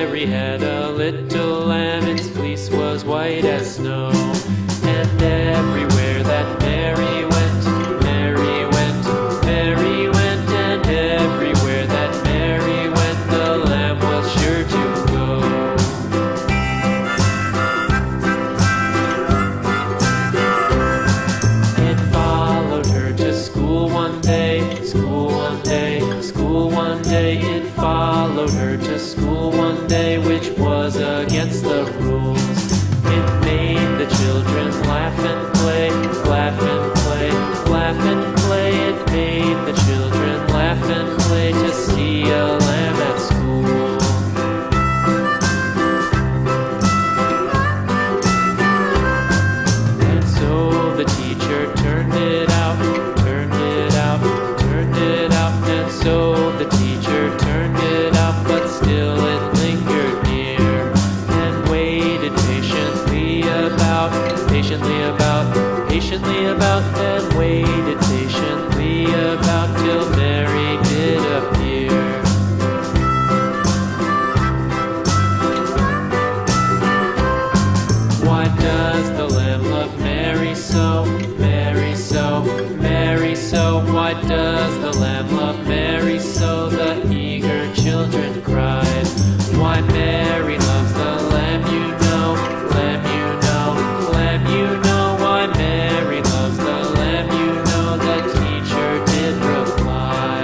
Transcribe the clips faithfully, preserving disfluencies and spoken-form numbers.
Mary had a little lamb, its fleece was white as snow. And everywhere that Mary went, Mary went, Mary went, and everywhere that Mary went, the lamb was sure to go. It followed her to school one day, school one day, school one day. It followed her to school one day, which was against the rules. It made the children laugh and play, laugh and play, laugh and play. It made the children laugh and play to see a lamb at school. And so the teacher turned it out, turned it out, turned it out. And so the teacher turned it out, but still it lingered near and waited patiently about, patiently about, patiently about, and waited patiently about till Mary did appear. Why does the lamb love Mary so, Mary so, Mary so? Why does the lamb love Mary so? The eager children cried. Why Mary loves the lamb, you know, lamb, you know, lamb, you know. Why Mary loves the lamb, you know, the teacher did reply.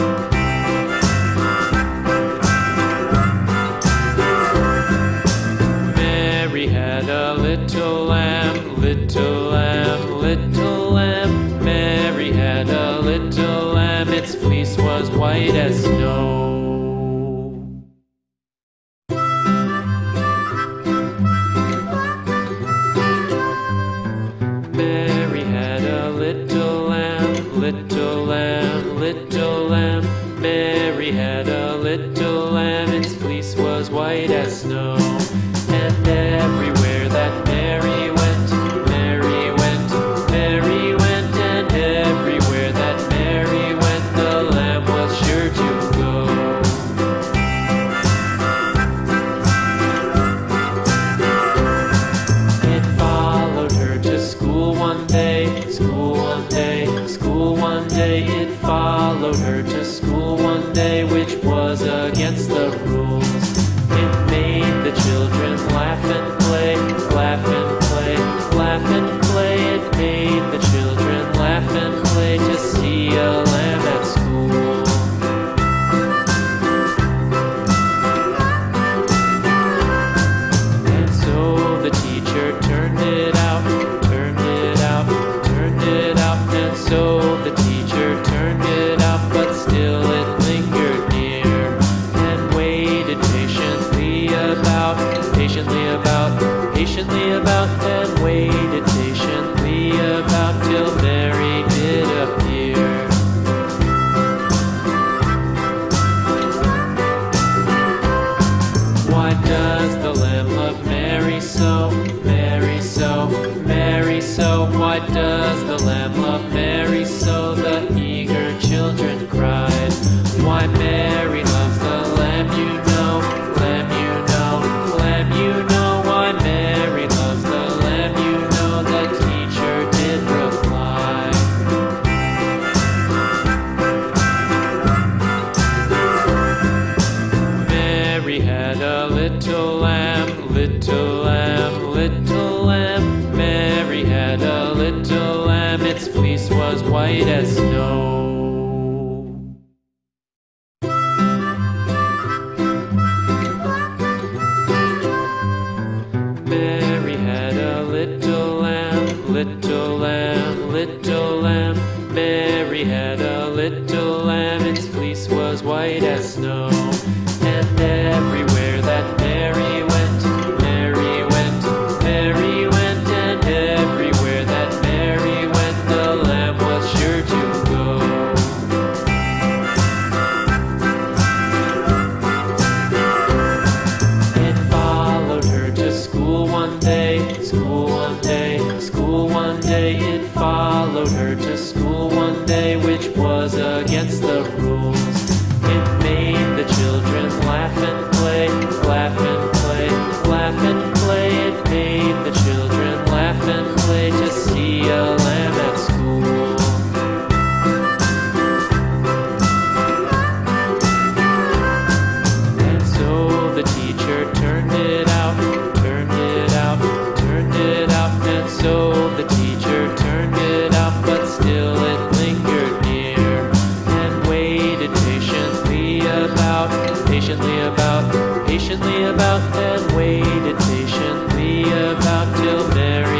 Mary had a little lamb, little lamb, little lamb. Mary had a little lamb, its fleece was white as snow. Mary had a little lamb, little lamb, little lamb. Mary had a little lamb, its fleece was white as snow. And everywhere that Mary went, Mary went, Mary went, and everywhere that Mary went, the lamb was sure to go. It followed her to school one day, school one day, school one day. It followed her to school one day, which was against the rules. It made the children laugh and play, laugh and play, laugh and play. It made the children laugh and play to see a lamb at school. And so the teacher turned it out, turned it out, turned it out. And so the teacher turned it out, but still it lingered near and waited patiently about, patiently about, patiently about, and waited patiently about till Mary did appear. Why does the lamb love Mary so, Mary so, Mary so? Why does the lamb love Mary so? The eager children cried. Why Mary loves the lamb, you know, lamb, you know, lamb, you know. Why Mary loves the lamb, you know, the teacher did reply. Mary had a little lamb, little lamb, little lamb. Mary had a little lamb, its fleece was white as snow. Mary had a little lamb, little lamb, little lamb. Mary had a little lamb, its fleece was white as snow. And everywhere that Mary went, Mary went, Mary went, and everywhere that Mary went, the lamb was sure to go. patiently about, patiently about, and waited patiently about till Mary